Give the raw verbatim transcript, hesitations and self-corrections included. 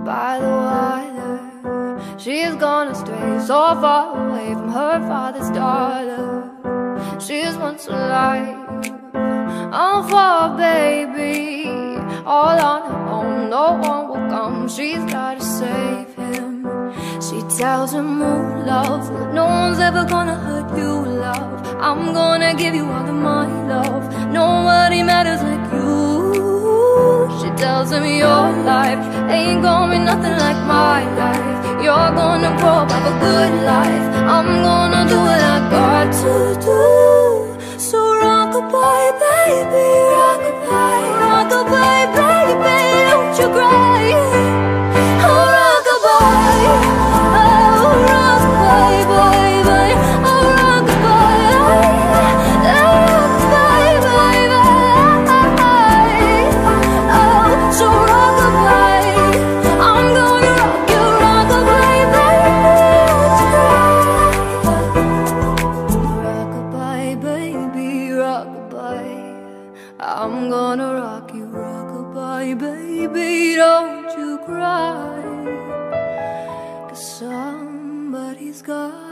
by the wire. She's gonna stray so far away from her father's daughter. She's once alive, all for a baby, all on her own, no one will come. She's gotta save him. She tells him, oh love, no one's ever gonna hurt you, love. I'm gonna give you all of my love. Nobody matters like you. She tells him your life ain't gonna be nothing like my life. You're gonna grow up, have a good life. I'm gonna do what I got to do. So rockabye, baby, rockabye, rockabye, baby, don't you cry. Oh rockabye, oh rockabye, baby, oh rockabye, rockabye, baby, oh so rockabye, I'm gonna rock you, rockabye, baby, rockabye, baby, rockabye, I'm gonna rock you, rockabye, baby, don't you cry, 'cause somebody's got